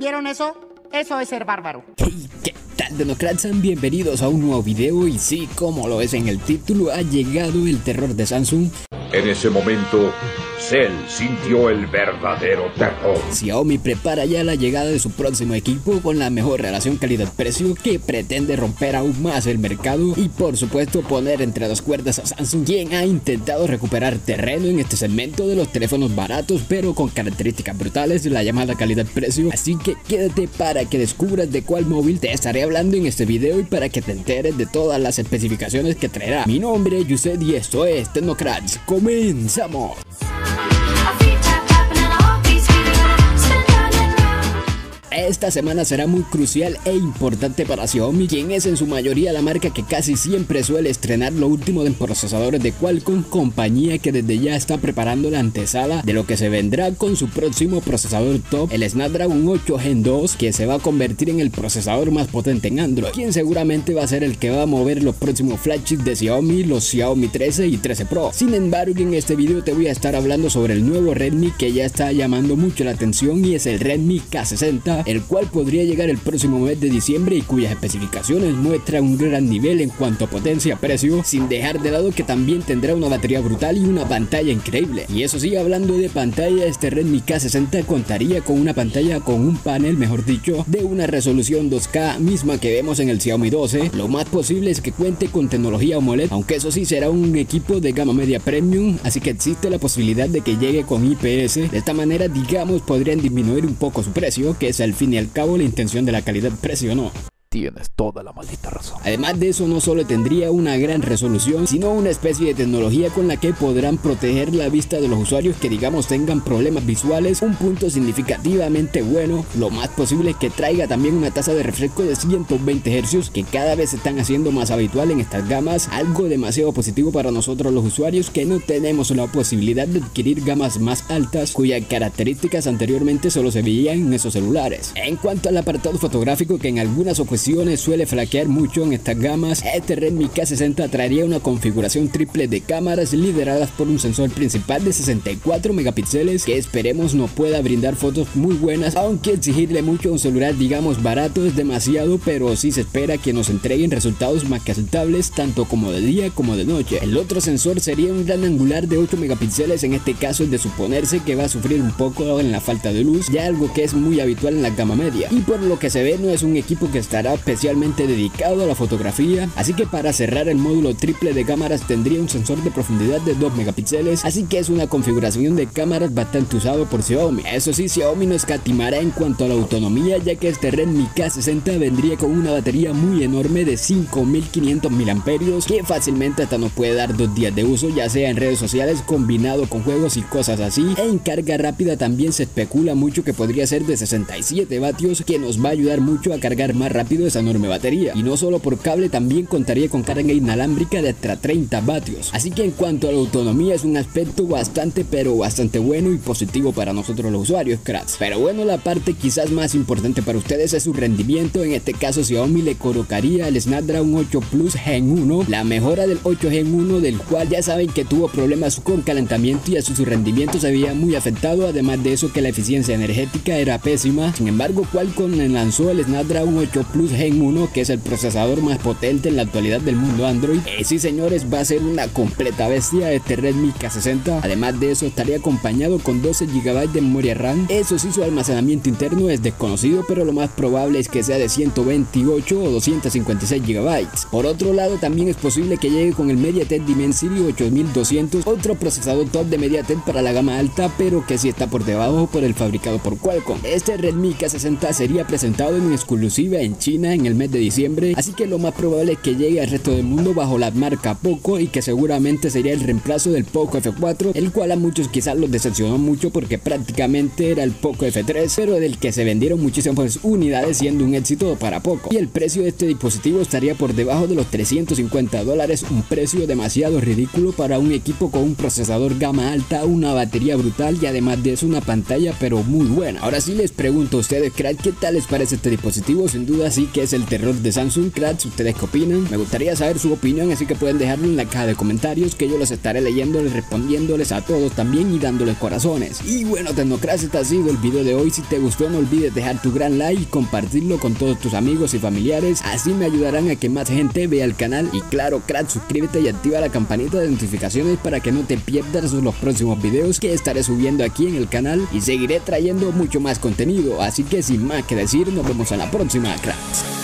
¿Vieron eso? Eso es ser bárbaro. Hey, ¿qué tal, Democrats? Bienvenidos a un nuevo video y sí, como lo ves en el título, ha llegado el terror de Samsung. En ese momento, Cell sintió el verdadero terror. Xiaomi prepara ya la llegada de su próximo equipo con la mejor relación calidad-precio que pretende romper aún más el mercado y por supuesto poner entre dos cuerdas a Samsung, quien ha intentado recuperar terreno en este segmento de los teléfonos baratos pero con características brutales de la llamada calidad-precio. Así que quédate para que descubras de cuál móvil te estaré hablando en este video y para que te enteres de todas las especificaciones que traerá. Mi nombre es Yused y esto es Tecnocrats. ¡Comenzamos! Esta semana será muy crucial e importante para Xiaomi, quien es en su mayoría la marca que casi siempre suele estrenar lo último en procesadores de Qualcomm, compañía que desde ya está preparando la antesala de lo que se vendrá con su próximo procesador top, el Snapdragon 8 Gen 2, que se va a convertir en el procesador más potente en Android, quien seguramente va a ser el que va a mover los próximos flagships de Xiaomi, los Xiaomi 13 y 13 Pro. Sin embargo, en este video te voy a estar hablando sobre el nuevo Redmi que ya está llamando mucho la atención y es el Redmi K60, el cual podría llegar el próximo mes de diciembre y cuyas especificaciones muestran un gran nivel en cuanto a potencia-precio, sin dejar de lado que también tendrá una batería brutal y una pantalla increíble. Y eso sí, hablando de pantalla, este Redmi K60 contaría con una pantalla con un panel, mejor dicho, de una resolución 2K misma que vemos en el Xiaomi 12. Lo más posible es que cuente con tecnología AMOLED, aunque eso sí será un equipo de gama media premium, así que existe la posibilidad de que llegue con IPS. De esta manera, digamos, podrían disminuir un poco su precio, que es al fin y al cabo la intención de la calidad-precio, ¿no? Tienes toda la maldita razón. Además de eso, no solo tendría una gran resolución, sino una especie de tecnología con la que podrán proteger la vista de los usuarios que digamos tengan problemas visuales, un punto significativamente bueno. Lo más posible es que traiga también una tasa de refresco de 120 Hz, que cada vez se están haciendo más habitual en estas gamas, algo demasiado positivo para nosotros los usuarios que no tenemos la posibilidad de adquirir gamas más altas, cuyas características anteriormente solo se veían en esos celulares. En cuanto al apartado fotográfico, que en algunas ocasiones suele flaquear mucho en estas gamas, este Redmi K60 traería una configuración triple de cámaras lideradas por un sensor principal de 64 megapíxeles que esperemos nos pueda brindar fotos muy buenas, aunque exigirle mucho a un celular digamos barato es demasiado, pero sí se espera que nos entreguen resultados más que aceptables tanto como de día como de noche. El otro sensor sería un gran angular de 8 megapíxeles, en este caso es de suponerse que va a sufrir un poco en la falta de luz, ya algo que es muy habitual en la gama media, y por lo que se ve no es un equipo que estará especialmente dedicado a la fotografía, así que para cerrar el módulo triple de cámaras tendría un sensor de profundidad de 2 megapíxeles, así que es una configuración de cámaras bastante usado por Xiaomi. Eso sí, Xiaomi no escatimará en cuanto a la autonomía, ya que este Redmi K60 vendría con una batería muy enorme de 5500 mAh, que fácilmente hasta nos puede dar 2 días de uso, ya sea en redes sociales combinado con juegos y cosas así. En carga rápida también se especula mucho que podría ser de 67 vatios, que nos va a ayudar mucho a cargar más rápido esa enorme batería, y no solo por cable, también contaría con carga inalámbrica de hasta 30 vatios, así que en cuanto a la autonomía es un aspecto bastante bueno y positivo para nosotros los usuarios, cracks. Pero bueno, la parte quizás más importante para ustedes es su rendimiento. En este caso Xiaomi le colocaría el Snapdragon 8 Plus Gen 1, la mejora del 8 Gen 1, del cual ya saben que tuvo problemas con calentamiento y así su rendimiento se veía muy afectado, además de eso que la eficiencia energética era pésima. Sin embargo, Qualcomm lanzó el Snapdragon 8 Plus Gen 1, que es el procesador más potente en la actualidad del mundo Android. Sí, señores, va a ser una completa bestia este Redmi K60. Además de eso, estaría acompañado con 12 GB de memoria RAM. Eso sí, su almacenamiento interno es desconocido, pero lo más probable es que sea de 128 o 256 GB. Por otro lado, también es posible que llegue con el MediaTek Dimensity 8200, otro procesador top de MediaTek para la gama alta, pero que sí está por debajo por el fabricado por Qualcomm. Este Redmi K60 sería presentado en exclusiva en China en el mes de diciembre, así que lo más probable es que llegue al resto del mundo bajo la marca Poco y que seguramente sería el reemplazo del Poco F4, el cual a muchos quizás los decepcionó mucho porque prácticamente era el Poco F3, pero del que se vendieron muchísimas unidades siendo un éxito para Poco. Y el precio de este dispositivo estaría por debajo de los $350, un precio demasiado ridículo para un equipo con un procesador gama alta, una batería brutal y además de eso una pantalla pero muy buena. Ahora sí les pregunto a ustedes, crack, ¿qué tal les parece este dispositivo? Sin duda así que es el terror de Samsung. Cracks, ¿ustedes qué opinan? Me gustaría saber su opinión, así que pueden dejarlo en la caja de comentarios, que yo los estaré leyendo, respondiéndoles a todos también y dándoles corazones. Y bueno, Tecnocrats, este ha sido el video de hoy. Si te gustó, no olvides dejar tu gran like y compartirlo con todos tus amigos y familiares, así me ayudarán a que más gente vea el canal. Y claro, Cracks, suscríbete y activa la campanita de notificaciones para que no te pierdas los próximos videos que estaré subiendo aquí en el canal, y seguiré trayendo mucho más contenido. Así que sin más que decir, nos vemos en la próxima, Cracks.